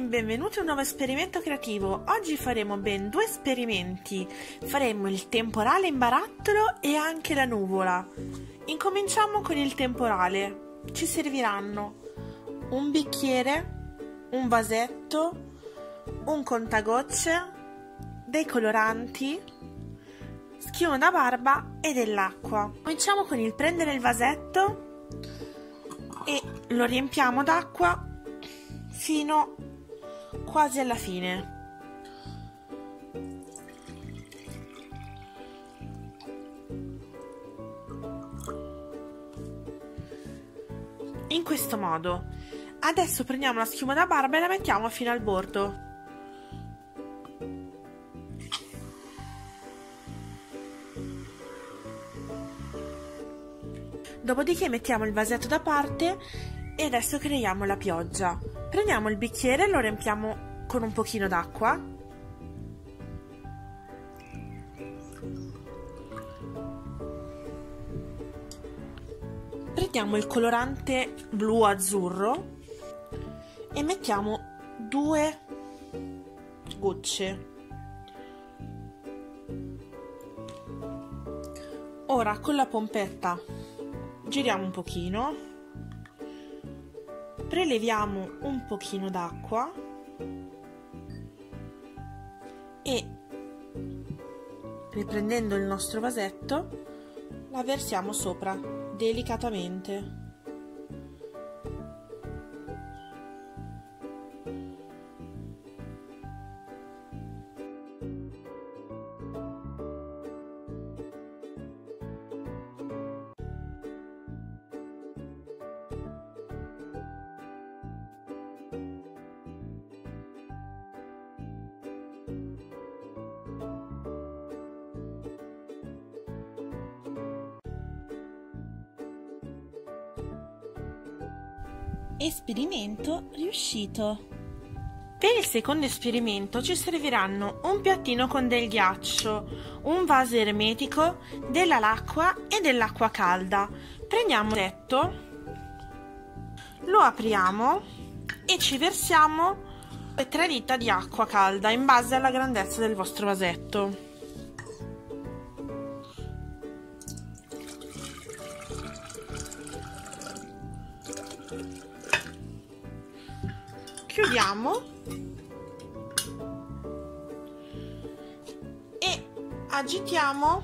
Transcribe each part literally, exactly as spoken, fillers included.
benvenuti a un nuovo esperimento creativo. Oggi faremo ben due esperimenti. Faremo il temporale in barattolo e anche la nuvola. Incominciamo con il temporale. Ci serviranno un bicchiere, un vasetto, un contagocce, dei coloranti, schiuma da barba e dell'acqua. Cominciamo con il prendere il vasetto e lo riempiamo d'acqua fino quasi alla fine. In questo modo. Adesso prendiamo la schiuma da barba e la mettiamo fino al bordo. Dopodiché mettiamo il vasetto da parte e adesso creiamo la pioggia. Prendiamo il bicchiere e lo riempiamo con un pochino d'acqua. Prendiamo il colorante blu-azzurro e mettiamo due gocce. Ora con la pompetta giriamo un pochino. Preleviamo un pochino d'acqua e, riprendendo il nostro vasetto, la versiamo sopra delicatamente. Esperimento riuscito. Per il secondo esperimento ci serviranno un piattino con del ghiaccio, un vaso ermetico, della l'acqua e dell'acqua calda. Prendiamo il vasetto, lo apriamo e ci versiamo tre dita di acqua calda in base alla grandezza del vostro vasetto. Chiudiamo e agitiamo.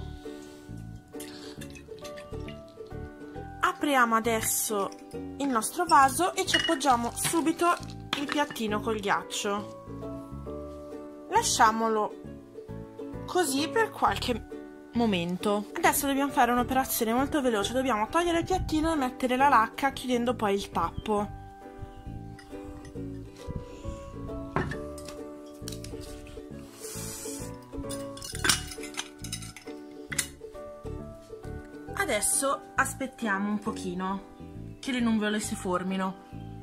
Apriamo adesso il nostro vaso e ci appoggiamo subito il piattino col ghiaccio. Lasciamolo così per qualche momento. Adesso dobbiamo fare un'operazione molto veloce. Dobbiamo togliere il piattino e mettere la lacca chiudendo poi il tappo. Adesso aspettiamo un pochino che le nuvole si formino.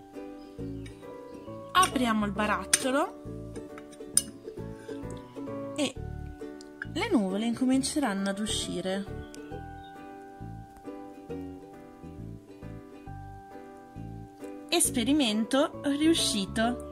Apriamo il barattolo e le nuvole incominceranno ad uscire. Esperimento riuscito.